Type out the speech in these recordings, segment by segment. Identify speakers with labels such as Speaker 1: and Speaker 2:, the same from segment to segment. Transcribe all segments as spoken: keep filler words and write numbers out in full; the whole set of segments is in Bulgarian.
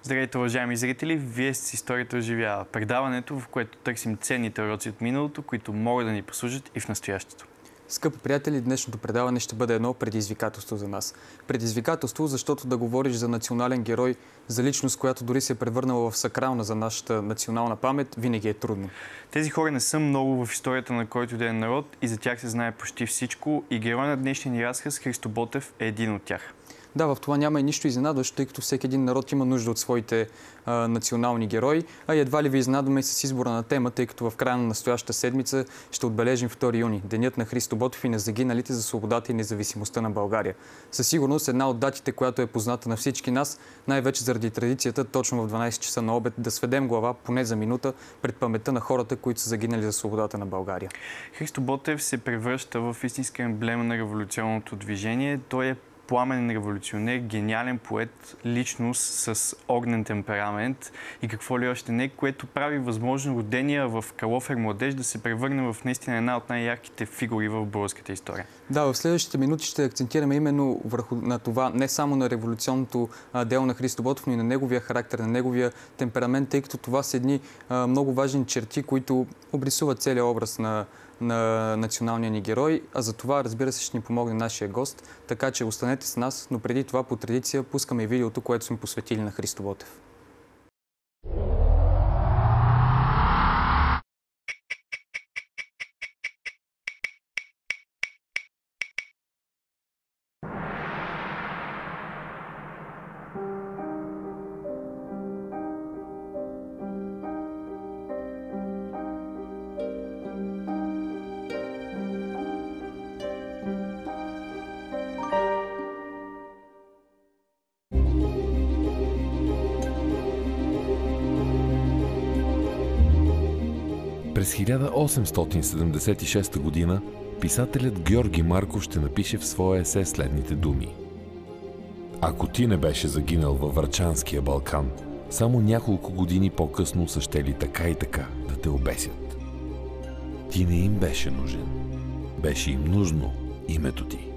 Speaker 1: Здравейте, уважаеми зрители! Вие с Историята оживява. Предаването, в което търсим ценните уроци от миналото, които могат да ни послужат и в настоящето.
Speaker 2: Скъпи приятели, днешното предаване ще бъде едно предизвикателство за нас. Предизвикателство, защото да говориш за национален герой, за личност, която дори се е превърнала в сакрална за нашата национална памет, винаги е трудно.
Speaker 1: Тези хора не са много в историята на който и да е народ и за тях се знае почти всичко и герой на днешния ни разказ Христо Ботев е един от тях.
Speaker 2: Да, в това няма и нищо изненадващо, тъй като всеки един народ има нужда от своите а, национални герои. А и едва ли ви изненадваме с избора на тема, тъй като в края на настоящата седмица ще отбележим втори юни, денят на Христо Ботев и на загиналите за свободата и независимостта на България. Със сигурност една от датите, която е позната на всички нас, най-вече заради традицията, точно в дванайсет часа на обед, да сведем глава поне за минута пред паметта на хората, които са загинали за свободата на България.
Speaker 1: Христо Ботев се превръща в истинска емблема на революционното движение. Той е пламенен революционер, гениален поет, личност с огнен темперамент и какво ли още не, което прави възможно родения в Калофер младеж да се превърне в наистина една от най-ярките фигури в българската история.
Speaker 2: Да, в следващите минути ще акцентираме именно върху на това, не само на революционното а, дело на Христо Ботев, но и на неговия характер, на неговия темперамент, тъй като това са едни а, много важни черти, които обрисуват целият образ на на националния ни герой, а за това, разбира се, ще ни помогне нашия гост, така че останете с нас, но преди това по традиция пускаме видеото, което сме посветили на Христо Ботев.
Speaker 3: През хиляда осемстотин седемдесет и шеста година писателят Георги Марков ще напише в своя есе следните думи. Ако ти не беше загинал във Врачанския Балкан, само няколко години по-късно са щели така и така да те обесят. Ти не им беше нужен. Беше им нужно името ти.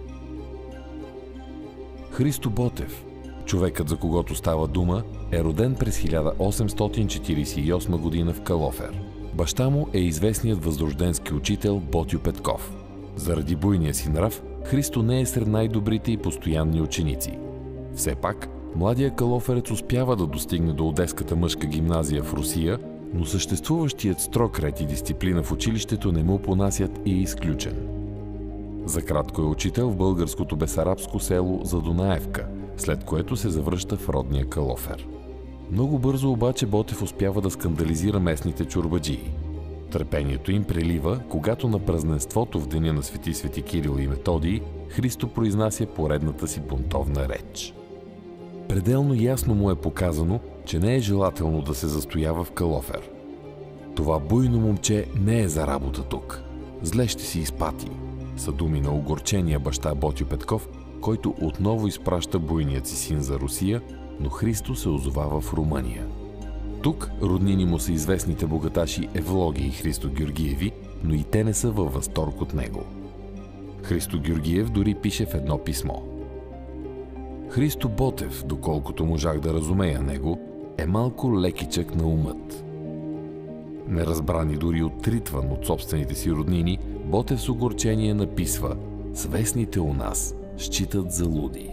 Speaker 3: Христо Ботев, човекът, за когото става дума, е роден през хиляда осемстотин четирийсет и осма година в Калофер. Баща му е известният възрожденски учител Ботьо Петков. Заради буйния си нрав, Христо не е сред най-добрите и постоянни ученици. Все пак, младия калоферец успява да достигне до Одеската мъжка гимназия в Русия, но съществуващият строг ред и дисциплина в училището не му понасят и е изключен. За кратко е учител в българското бесарабско село Задунаевка, след което се завръща в родния Калофер. Много бързо обаче Ботев успява да скандализира местните чорбаджии. Търпението им прелива, когато на празненството в деня на свети Свети Кирил и Методий Христо произнася поредната си бунтовна реч. Пределно ясно му е показано, че не е желателно да се застоява в Калофер. Това буйно момче не е за работа тук. Зле ще си изпати, са думи на огорчения баща Ботьо Петков, който отново изпраща буйният си син за Русия, но Христо се озовава в Румъния. Тук роднини му са известните богаташи Евлоги и Христо Георгиеви, но и те не са във възторг от него. Христо Георгиев дори пише в едно писмо. Христо Ботев, доколкото можах да разумея него, е малко лекичък на умът. Неразбрани дори отритван от собствените си роднини, Ботев с огорчение написва: „Свестните у нас считат за луди“.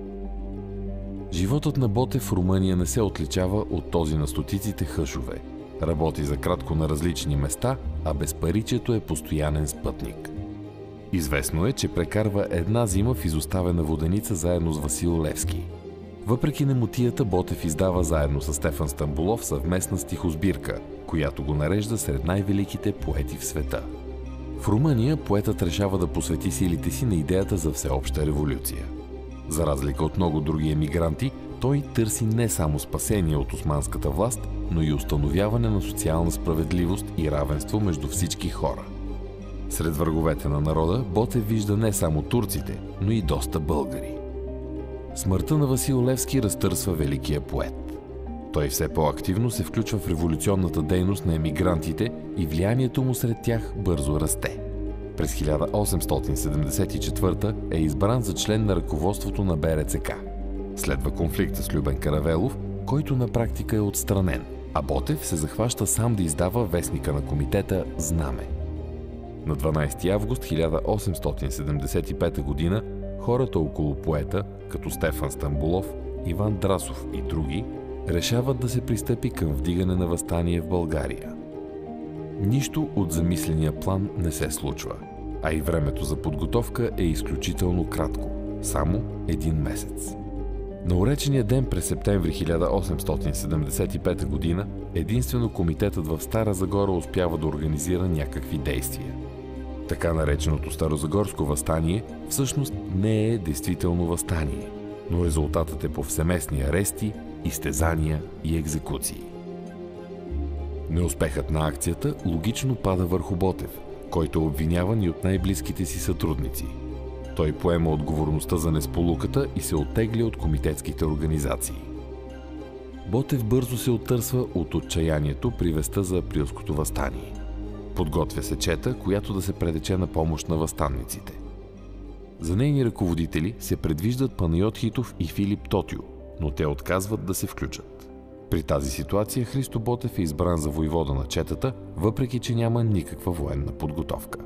Speaker 3: Животът на Ботев в Румъния не се отличава от този на стотиците хъшове. Работи за кратко на различни места, а безпаричието е постоянен спътник. Известно е, че прекарва една зима в изоставена воденица заедно с Васил Левски. Въпреки немотията, Ботев издава заедно с Стефан Стамболов съвместна стихосбирка, която го нарежда сред най-великите поети в света. В Румъния поетът решава да посвети силите си на идеята за всеобща революция. За разлика от много други емигранти, той търси не само спасение от османската власт, но и установяване на социална справедливост и равенство между всички хора. Сред враговете на народа Ботев вижда не само турците, но и доста българи. Смъртта на Васил Левски разтърсва великия поет. Той все по-активно се включва в революционната дейност на емигрантите и влиянието му сред тях бързо расте. През хиляда осемстотин седемдесет и четвърта е избран за член на ръководството на Б Р Ц К. Следва конфликта с Любен Каравелов, който на практика е отстранен, а Ботев се захваща сам да издава вестника на комитета «Знаме». На дванадесети август хиляда осемстотин седемдесет и пета година хората около поета, като Стефан Стамболов, Иван Драсов и други, решават да се пристъпи към вдигане на въстание в България. Нищо от замисления план не се случва, а и времето за подготовка е изключително кратко – само един месец. На уречения ден през септември хиляда осемстотин седемдесет и пета година единствено комитетът в Стара Загора успява да организира някакви действия. Така нареченото Старозагорско въстание всъщност не е действително въстание, но резултатът е повсеместни арести, изтезания и екзекуции. Неуспехът на акцията логично пада върху Ботев, който е обвиняван и от най-близките си сътрудници. Той поема отговорността за несполуката и се оттегля от комитетските организации. Ботев бързо се оттърсва от отчаянието при вестта за априлското въстание. Подготвя се чета, която да се предече на помощ на въстанниците. За нейни ръководители се предвиждат Панайот Хитов и Филип Тотю, но те отказват да се включат. При тази ситуация Христо Ботев е избран за войвода на четата, въпреки че няма никаква военна подготовка.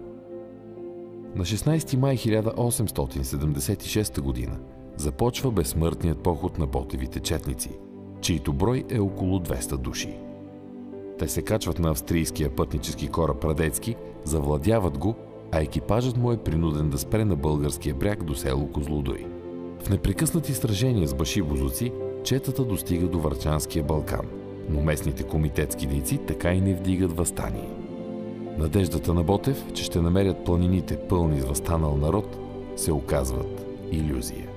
Speaker 3: На шестнадесети май хиляда осемстотин седемдесет и шеста година започва безсмъртният поход на Ботевите четници, чийто брой е около двеста души. Те се качват на австрийския пътнически кораб Радецки, завладяват го, а екипажът му е принуден да спре на българския бряг до село Козлодуй. В непрекъснати сражения с башибозуци, четата достига до Врачанския Балкан, но местните комитетски дейци така и не вдигат въстание. Надеждата на Ботев, че ще намерят планините пълни с въстанал народ, се оказват илюзия.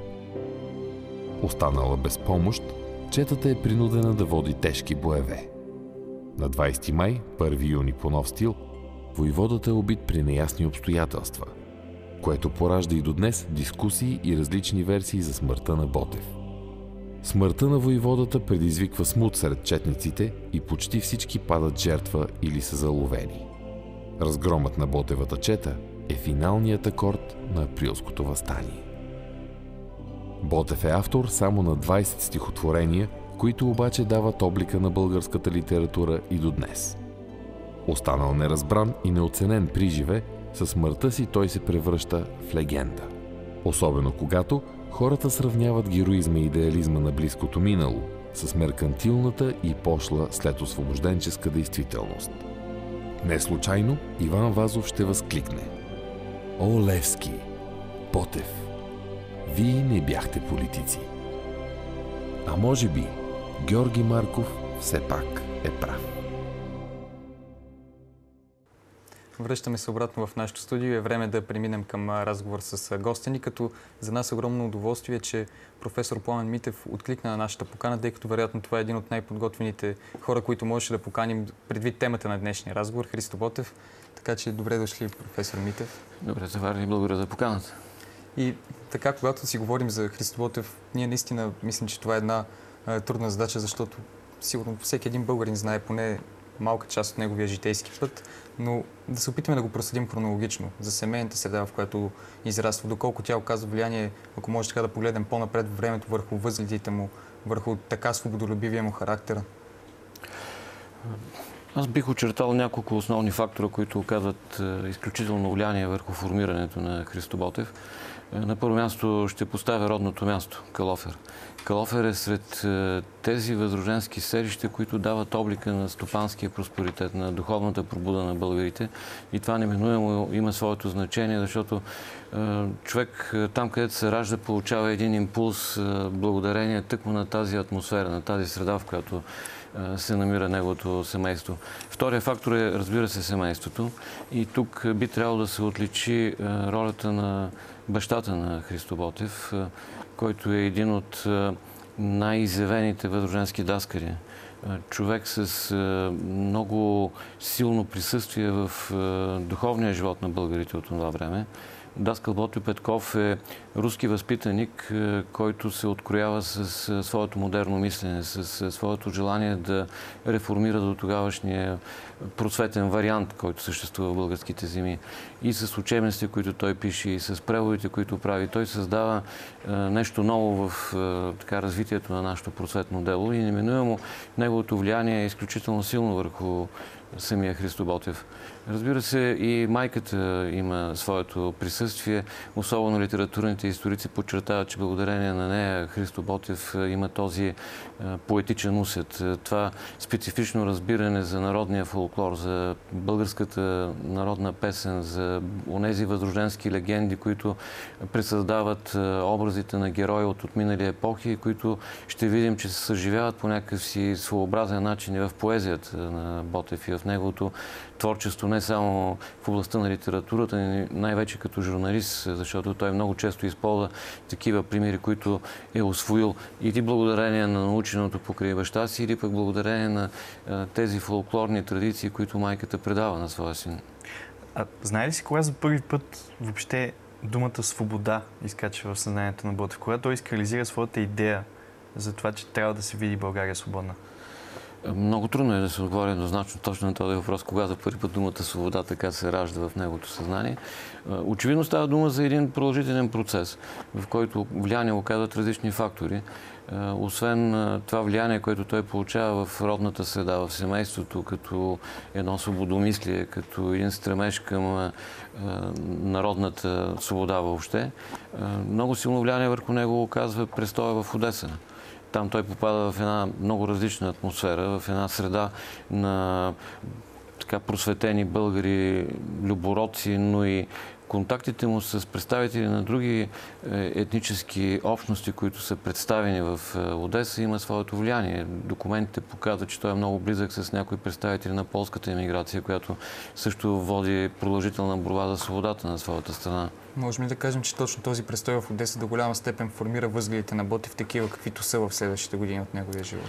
Speaker 3: Останала без помощ, четата е принудена да води тежки боеве. На двадесети май, първи юни по нов стил, войводата е убит при неясни обстоятелства, което поражда и до днес дискусии и различни версии за смъртта на Ботев. Смъртта на войводата предизвиква смут сред четниците и почти всички падат жертва или са заловени. Разгромът на Ботевата чета е финалният акорд на априлското въстание. Ботев е автор само на двадесет стихотворения, които обаче дават облика на българската литература и до днес. Останал неразбран и неоценен приживе, със смъртта си той се превръща в легенда. Особено когато хората сравняват героизма и идеализма на близкото минало с меркантилната и пошла след освобожденческа действителност. Не случайно Иван Вазов ще възкликне: „О, Левски, Ботев, вие не бяхте политици!“ А може би Георги Марков все пак е прав.
Speaker 2: Връщаме се обратно в нашото студио и е време да преминем към разговор с гостя ни, като за нас е огромно удоволствие, че професор Пламен Митев откликна на нашата покана, тъй като вероятно това е един от най-подготвените хора, които можеше да поканим предвид темата на днешния разговор, Христо Ботев. Така че добре дошли, професор Митев.
Speaker 4: Добре, заварили, благодаря за поканата.
Speaker 2: И така, когато си говорим за Христо Ботев, ние наистина мислим, че това е една а, трудна задача, защото сигурно всеки един българин знае поне малка част от неговия житейски път, но да се опитаме да го проследим хронологично за семейната среда, в която израства, доколко тя оказва влияние, ако може така да погледнем по-напред в времето, върху възгледите му, върху така свободолюбивия му характер.
Speaker 4: Аз бих очертал няколко основни фактора, които оказват изключително влияние върху формирането на Христо Ботев. На първо място ще поставя родното място – Калофер. Калофер е сред тези възрожденски селища, които дават облика на стопанския просперитет, на духовната пробуда на българите. И това неминуемо има своето значение, защото човек там, където се ражда, получава един импулс благодарение тъкмо на тази атмосфера, на тази среда, в която се намира неговото семейство. Втория фактор е, разбира се, семейството. И тук би трябвало да се отличи ролята на бащата на Христо Ботев, който е един от най-изявените възрожденски даскари. Човек с много силно присъствие в духовния живот на българите от това време. Даскал Ботьо Петков е руски възпитаник, който се откроява с своето модерно мислене, с своето желание да реформира до тогавашния просветен вариант, който съществува в българските земи. И с учебниците, които той пише, и с преводите, които прави. Той създава нещо ново в така, развитието на нашето просветно дело и неминуемо неговото влияние е изключително силно върху самия Христо Ботев. Разбира се, и майката има своето присъствие. Особено литературните историци подчертават, че благодарение на нея Христо Ботев има този поетичен усет. Това специфично разбиране за народния фолклор, за българската народна песен, за онези възрожденски легенди, които пресъздават образите на герои от отминали епохи, които ще видим, че се съживяват по някакъв си своеобразен начин и в поезията на Ботев и в неговото творчество, не само в областта на литературата, но най-вече като журналист, защото той много често използва такива примери, които е усвоил или благодарение на наученото покрай баща си, или пък благодарение на а, тези фолклорни традиции, които майката предава на своя син.
Speaker 1: А знае ли си кога за първи път въобще думата свобода изкача в съзнанието на Ботев? Кога той изкреализира своята идея за това, че трябва да се види България свободна?
Speaker 4: Много трудно е да се отговори еднозначно точно на този въпрос, кога за първи път думата свобода така се ражда в неговото съзнание. Очевидно става дума за един продължителен процес, в който влияние оказват различни фактори. Освен това влияние, което той получава в родната среда, в семейството, като едно свободомислие, като един стремеж към народната свобода въобще, много силно влияние върху него оказва престоя в Одеса. Там той попада в една много различна атмосфера, в една среда на така просветени българи, любородци, но и контактите му с представители на други етнически общности, които са представени в Одеса, има своето влияние. Документите показват, че той е много близък с някои представители на полската емиграция, която също води продължителна борба за свободата на своята страна.
Speaker 2: Можем ли да кажем, че точно този престой в Одеса до голяма степен формира възгледите на Ботев такива, каквито са в следващите години от неговия живот?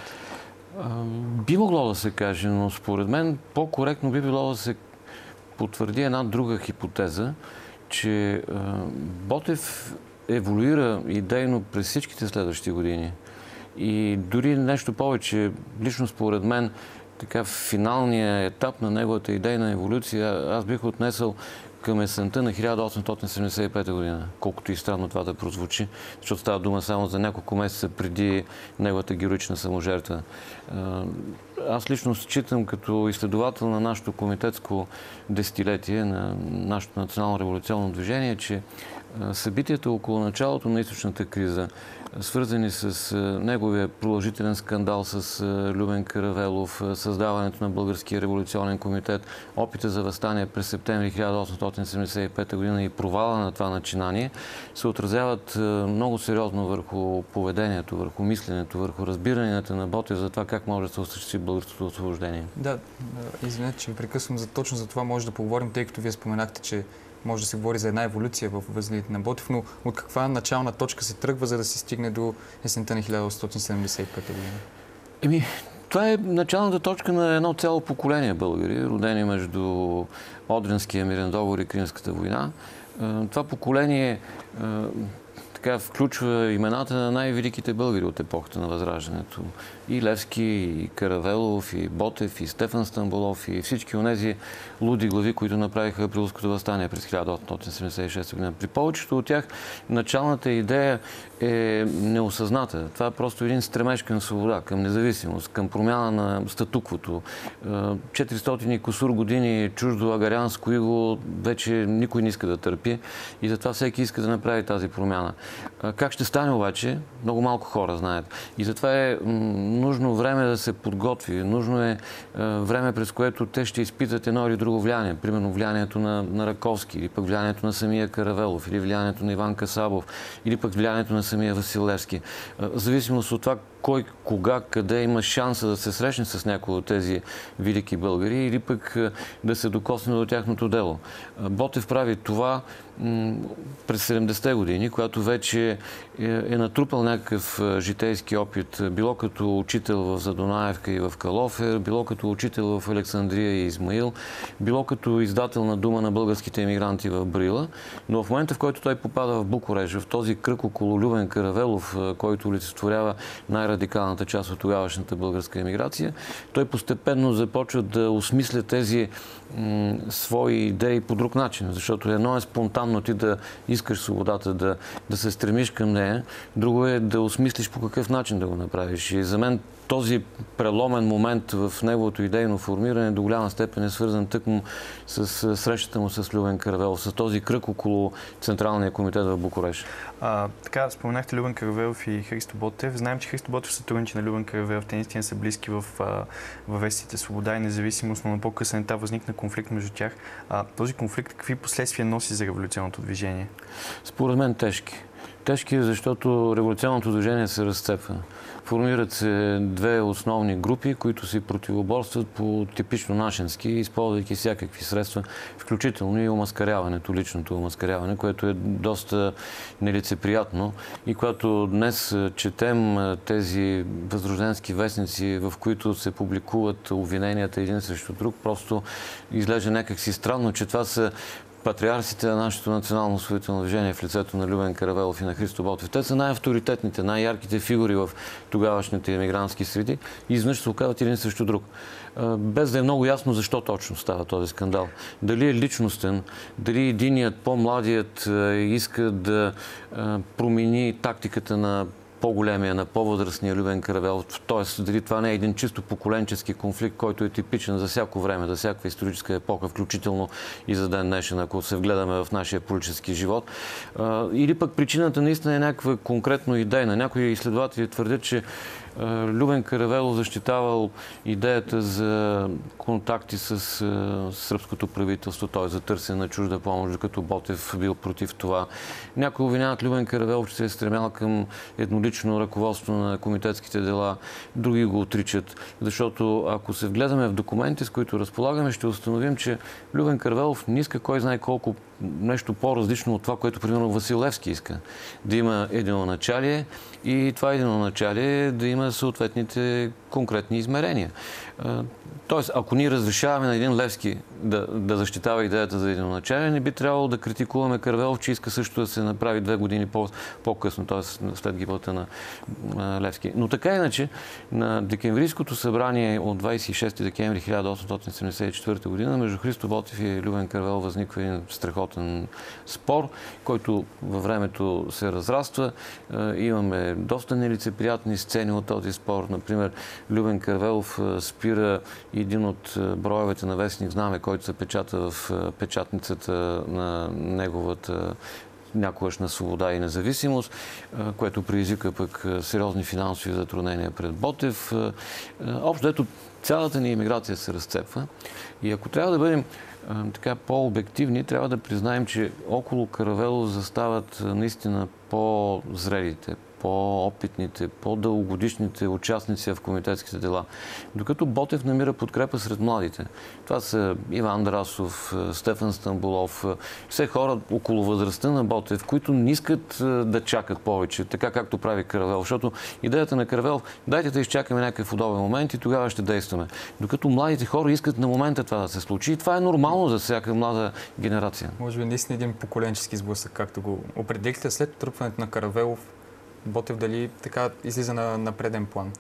Speaker 4: Би могло да се каже, но според мен по-коректно би било да се потвърди една друга хипотеза, че Ботев еволюира идейно през всичките следващи години. И дори нещо повече, лично според мен, така финалният етап на неговата идейна еволюция, аз бих отнесъл към есента на хиляда осемстотин седемдесет и пета година, колкото и странно това да прозвучи, защото става дума само за няколко месеца преди неговата героична саможертва. Аз лично считам като изследовател на нашето комитетско десетилетие, на нашето национално революционно движение, че събитията около началото на източната криза, свързани с неговия продължителен скандал с Любен Каравелов, създаването на Българския революционен комитет, опита за въстание през септември хиляда осемстотин седемдесет и пета година и провала на това начинание, се отразяват много сериозно върху поведението, върху мисленето, върху разбиранията на Ботев за това как може да се осъществи българското освобождение. Да,
Speaker 2: извинете, че ви прекъсвам, за точно за това може да поговорим, тъй като вие споменахте, че може да се говори за една еволюция в възгледите на Ботев, но от каква начална точка се тръгва, за да се стигне до есента на хиляда осемстотин седемдесет и пета година?
Speaker 4: Еми, това е началната точка на едно цяло поколение българи, родени между Одринския мирен договор и Кримската война. Това поколение така включва имената на най-великите българи от епохата на Възраждането. И Левски, и Каравелов, и Ботев, и Стефан Стамболов, и всички онези луди глави, които направиха Априлското въстание през хиляда осемстотин седемдесет и шеста година. При повечето от тях началната идея е неосъзната. Това е просто един стремеж към свобода, към независимост, към промяна на статуквото. четиристотин и кусур години чуждо агарянско иго вече никой не иска да търпи и затова всеки иска да направи тази промяна. Как ще стане обаче? Много малко хора знаят. И затова е нужно време да се подготви. Нужно е време, през което те ще изпитат едно или друго влияние. Примерно влиянието на, на Раковски, или пък влиянието на самия Каравелов, или влиянието на Иван Касабов, или пък влиянието на самия Васил Левски. В зависимост от това кой, кога, къде има шанса да се срещне с някои от тези велики българи или пък да се докосне до тяхното дело. Ботев прави това през седемдесетте години, когато вече е, е натрупал някакъв житейски опит, било като учител в Задунаевка и в Калофер, било като учител в Александрия и Измаил, било като издател на Дума на българските емигранти в Брила. Но в момента, в който той попада в Букурещ, в този кръг около Любен Каравелов, който олицетворява най-радикалната част от тогавашната българска емиграция, той постепенно започва да осмисля тези м, свои идеи по друг начин. Защото едно е спонтанно ти да искаш свободата, да, да се стремиш към нея, друго е да осмислиш по какъв начин да го направиш. И за мен този преломен момент в неговото идейно формиране до голяма степен е свързан тъкмо с срещата му с Любен Каравелов, с този кръг около Централния комитет в Букурещ.
Speaker 1: А, така, споменахте Любен Каравелов и Христо Ботев. Знаем, че Христо Ботев сътрудничи на Любен Каравелов. Те наистина са близки в вестите Свобода и Независимост, но на по-късен етап възникна конфликт между тях. А, този конфликт какви последствия носи за революционното движение?
Speaker 4: Според мен тежки. Тежки, защото революционното движение се разцепва. Формират се две основни групи, които си противоборстват по типично нашенски, използвайки всякакви средства, включително и омаскаряването, личното омаскаряване, което е доста нелицеприятно. И когато днес четем тези възрожденски вестници, в които се публикуват обвиненията един срещу друг, просто изглежда някакси странно, че това са патриарсите на нашето национално освободително движение в лицето на Любен Каравелов и на Христо Ботев. Те са най-авторитетните, най-ярките фигури в тогавашните емигрантски среди и изведнъж се оказват един срещу друг. Без да е много ясно защо точно става този скандал. Дали е личностен, дали единият, по-младият иска да промени тактиката на по-големия, на по-възрастния Любен Каравелов. Тоест, дали това не е един чисто поколенчески конфликт, който е типичен за всяко време, за всяка историческа епоха, включително и за ден днешен, ако се вгледаме в нашия политически живот. Или пък причината наистина е някаква конкретно идейна. Някои изследователи твърдят, че Любен Каравелов защитавал идеята за контакти с сръбското правителство, т.е. за търсене на чужда помощ, докато Ботев бил против това. Някои обвиняват Любен Каравелов, че се е стремял към еднолично ръководство на комитетските дела, други го отричат. Защото ако се вгледаме в документи, с които разполагаме, ще установим, че Любен Каравелов не иска кой знае колко нещо по-различно от това, което примерно Васил Левски иска. Да има единоначалие и това единоначалие да има съответните конкретни измерения. Тоест, ако ние разрешаваме на един Левски да, да защитава идеята за единоначалие, не би трябвало да критикуваме Каравелов, че иска също да се направи две години по, по-късно, т.е. след гибелта на, на Левски. Но така иначе, на декемврийското събрание от двадесет и шести декември хиляда осемстотин седемдесет и четвърта година между Христо Ботев и Любен Каравелов възниква един страхотен спор, който във времето се разраства. Имаме доста нелицеприятни сцени от този спор. Например, Любен Каравелов спира един от броевете на вестник Знаме, който се печата в печатницата на неговата някогашна свобода и независимост, което предизвика пък сериозни финансови затруднения пред Ботев. Общо ето цялата ни емиграция се разцепва. И ако трябва да бъдем така по-обективни, трябва да признаем, че около Каравелов застават наистина по-зрелите, по-опитните, по-дългогодишните участници в комитетските дела. Докато Ботев намира подкрепа сред младите. Това са Иван Драсов, Стефан Стамболов, все хора около възрастта на Ботев, които не искат да чакат повече, така както прави Каравелов. Защото идеята на Каравелов, дайте да изчакаме някакъв удобен момент и тогава ще действаме. Докато младите хора искат на момента това да се случи. И това е нормално за всяка млада генерация.
Speaker 2: Може би наистина един поколенчески сблъсък, както го определихте след тръпването на Каравелов. Ботев дали така излиза на, на преден план?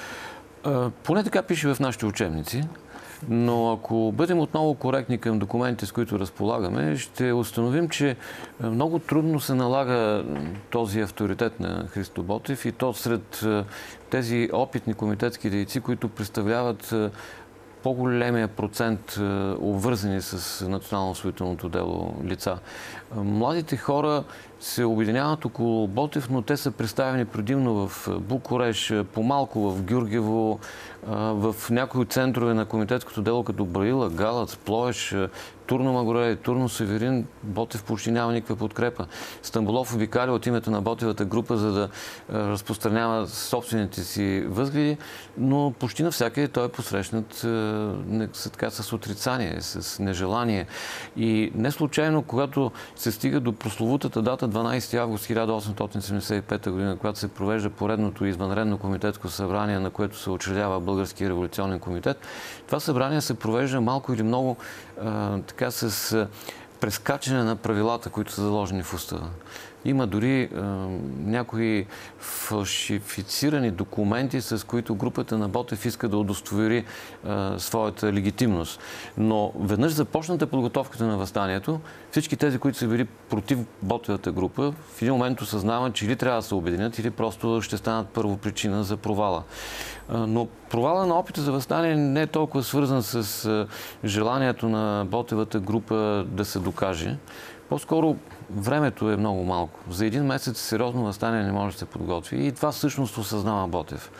Speaker 4: А, поне така пише в нашите учебници. Но ако бъдем отново коректни към документите, с които разполагаме, ще установим, че много трудно се налага този авторитет на Христо Ботев и то сред тези опитни комитетски дейци, които представляват по-големия процент обвързани с национално-освободителното дело лица. Младите хора се обединяват около Ботев, но те са представени предимно в Букурещ, по-малко в Гюргево, в някои центрове на комитетското дело, като Браила, Галац, Плоеш, Турно Магоре, Турно Северин. Ботев почти няма никаква подкрепа. Стамболов обикаля от името на Ботевата група, за да разпространява собствените си възгледи, но почти навсякъде той е посрещнат с, така, с отрицание, с нежелание. И не случайно, когато се стига до прословутата дата дванадесети август хиляда осемстотин седемдесет и пета година, когато се провежда поредното извънредно комитетско събрание, на което се учредява Българския революционен комитет, това събрание се провежда малко или много а, така с а, прескачане на правилата, които са заложени в устава. Има дори а, някои фалшифицирани документи, с които групата на Ботев иска да удостовери а, своята легитимност. Но веднъж започната подготовката на въстанието, всички тези, които са били против Ботевата група, в един момент осъзнават, че или трябва да се обединят, или просто ще станат първопричина за провала. Но провала на опита за въстание не е толкова свързан с желанието на Ботевата група да се докаже. По-скоро времето е много малко. За един месец сериозно въстание не може да се подготви. И това всъщност осъзнава Ботев.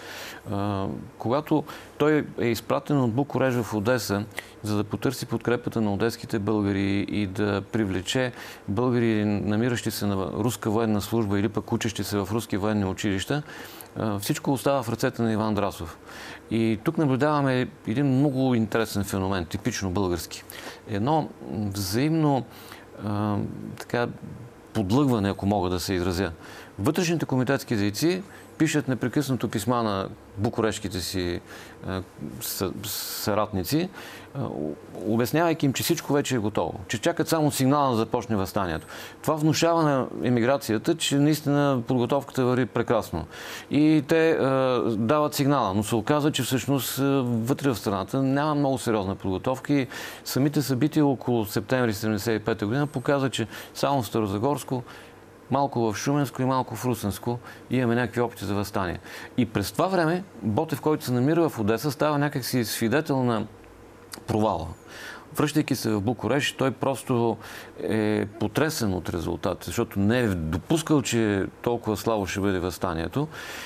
Speaker 4: Когато той е изпратен от Букурещ в Одеса, за да потърси подкрепата на одеските българи и да привлече българи, намиращи се на руска военна служба или пък учещи се в руски военни училища, всичко остава в ръцете на Иван Драсов. И тук наблюдаваме един много интересен феномен, типично български. Едно взаимно а, така, подлъгване, ако мога да се изразя. Вътрешните комитетски дейци пишат непрекъснато писма на букурешките си а, съратници, а, обяснявайки им, че всичко вече е готово, че чакат само сигнала да започне въстанието. Това внушава на емиграцията, че наистина подготовката върви прекрасно. И те а, дават сигнала, но се оказа, че всъщност а, вътре в страната няма много сериозна подготовка и самите събития около септември седемдесет и пета година показва, че само в Старозагорско, малко в Шуменско и малко в Русенско имаме някакви опити за въстание. И през това време Ботев, който се намира в Одеса, става някакси свидетел на провала. Връщайки се в Букурещ, той просто е потресен от резултата, защото не е допускал, че толкова слабо ще бъде въстанието.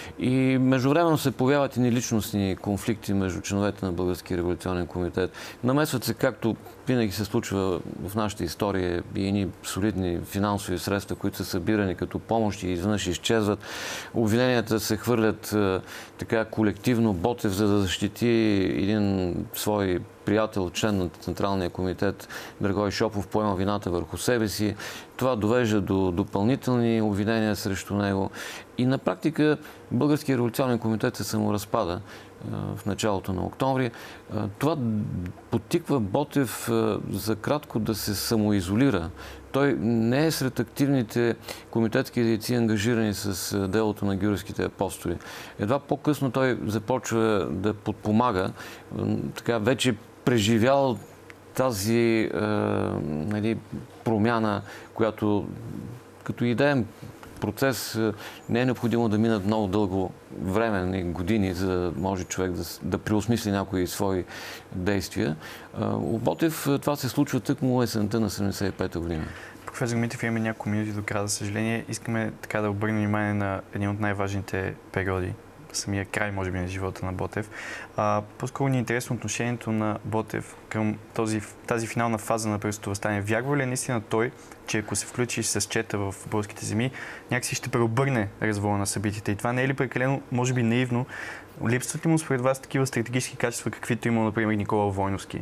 Speaker 4: И междувременно се появяват и личностни конфликти между членовете на Българския революционен комитет. Намесват се, както винаги се случва в нашата история, и едни солидни финансови средства, които са събирани като помощи и изведнъж изчезват. Обвиненията се хвърлят така колективно. Ботев, за да защити един свой приятел, член на Централния комитет, Драгой Шопов, поема вината върху себе си. Това довежда до допълнителни обвинения срещу него. И на практика Българския революционен комитет се саморазпада в началото на октомври. Това подтиква Ботев за кратко да се самоизолира. Той не е сред активните комитетски дейци, ангажирани с делото на гюрските апостоли. Едва по-късно той започва да подпомага, така вече преживял тази е, нали, промяна, която като идеен процес не е необходимо да минат много дълго време, години, за да може човек да, да преосмисли някои свои действия. У Ботев това се случва тъкмо есента на седемдесет и пета година.
Speaker 1: Професор Митев, имаме няколко минути до края, за съжаление. Искаме така да обърнем внимание на един от най-важните периоди, самия край, може би, на живота на Ботев. А, по-скоро ни е интересно отношението на Ботев към този, тази финална фаза на Пръстовото въстание. Вярва ли наистина той, че ако се включи с чета в българските земи, някакси ще преобърне развоя на събитията? И това не е ли прекалено, може би, наивно? Липсват ли му според вас такива стратегически качества, каквито има, например, Никола Войновски?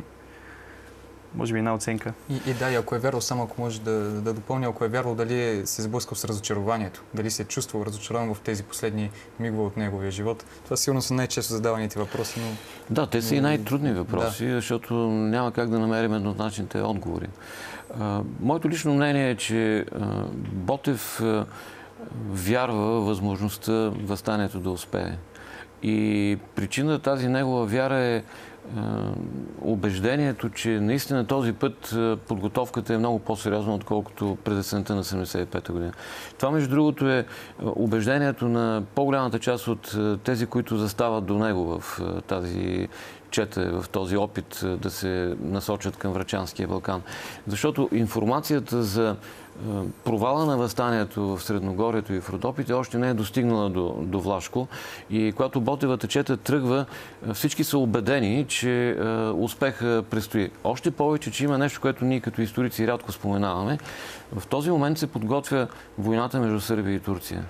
Speaker 1: Може би една оценка.
Speaker 2: И, и да, и ако е вярвал, само ако може да, да допълня, ако е вярвал, дали е се сблъскал с разочарованието, дали се е чувствал разочарован в тези последни мигове от неговия живот. Това сигурно са най-често задаваните въпроси, но...
Speaker 4: Да, те са и най-трудни въпроси, да. Защото няма как да намерим еднозначните отговори. А, моето лично мнение е, че а, Ботев а, вярва в възможността въстанието да успее. И причина тази негова вяра е убеждението, че наистина този път подготовката е много по-сериозна, отколкото през есента на седемдесет и пета година. Това, между другото, е убеждението на по-голямата част от тези, които застават до него в тази чета, в този опит да се насочат към Врачанския Балкан. Защото информацията за провала на въстанието в Средногорието и в Родопите още не е достигнала до, до Влашко. И когато Ботевата чета тръгва, всички са убедени, че е, успеха предстои. Още повече, че има нещо, което ние като историци рядко споменаваме. В този момент се подготвя войната между Сърбия и Турция.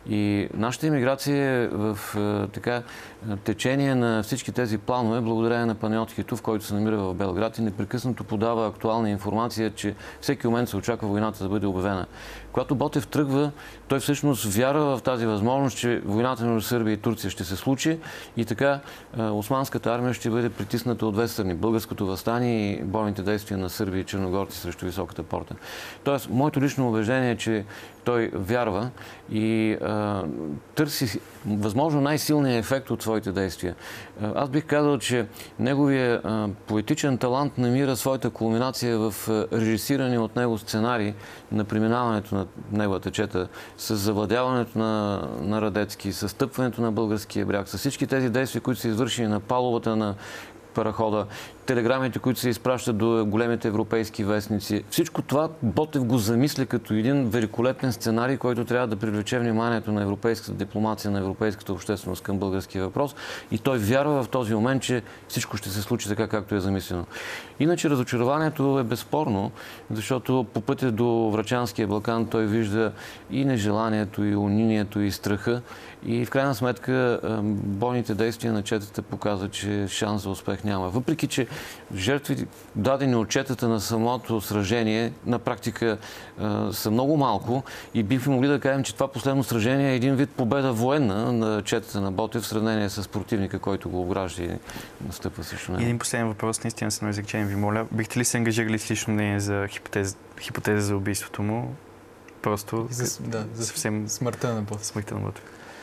Speaker 4: И нашата имиграция е в е, така, течение на всички тези планове, благодарение на Панайотския, в който се намира в Белград и непрекъснато подава актуална информация, че всеки момент се очаква войната да бъде обявена. Когато Ботев тръгва, той всъщност вярва в тази възможност, че войната между Сърбия и Турция ще се случи и така османската армия ще бъде притисната от две страни. Българското въстание и бойните действия на Сърбия и черногорци срещу Високата порта. Тоест, моето лично убеждение е, че той вярва и а, търси възможно най-силния ефект от своите действия. Аз бих казал, че неговия а, поетичен талант намира своята кулминация в а, режисирани от него сценарии на преминаването на неговата чета, с завладяването на, на Радецки, с стъпването на българския бряг, с всички тези действия, които са извършени на палубата на парахода, телеграмите, които се изпращат до големите европейски вестници. Всичко това Ботев го замисля като един великолепен сценарий, който трябва да привлече вниманието на европейската дипломация, на европейската общественост към българския въпрос. И той вярва в този момент, че всичко ще се случи така, както е замислено. Иначе разочарованието е безспорно, защото по пътя до Врачанския Балкан той вижда и нежеланието, и унинието, и страха. И в крайна сметка бойните действия на четата показват, че шанс за успех няма. Въпреки че жертви, дадени от четата на самото сражение, на практика а, са много малко и бихме могли да кажем, че това последно сражение е един вид победа военна на четата на Ботев в сравнение с противника, който го огражда и настъпва срещу него.
Speaker 1: Един последен въпрос, наистина с едно изречение ви моля. Бихте ли се ангажирали с лично мнение за хипотеза, хипотеза за убийството му? Просто
Speaker 2: за, да, за
Speaker 1: съвсем
Speaker 2: смъртта на Ботев.
Speaker 1: Смъртта на Ботев.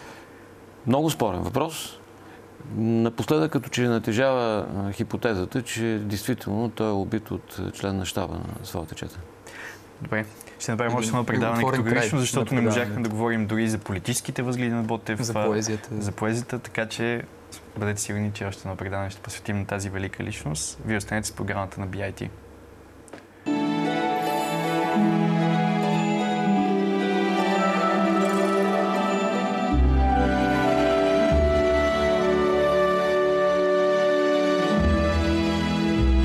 Speaker 4: Много спорен въпрос. Напоследък като че натежава хипотезата, че действително той е убит от член на щаба на своята чета.
Speaker 1: Добре. Ще направим още едно предаване категорично, защото не можахме да говорим дори за политическите възгледи на Ботев,
Speaker 2: за поезията.
Speaker 1: За поезията, така че бъдете сигурни, че още едно предаване ще посветим на тази велика личност. Вие останете с програмата на Би Ай Ти.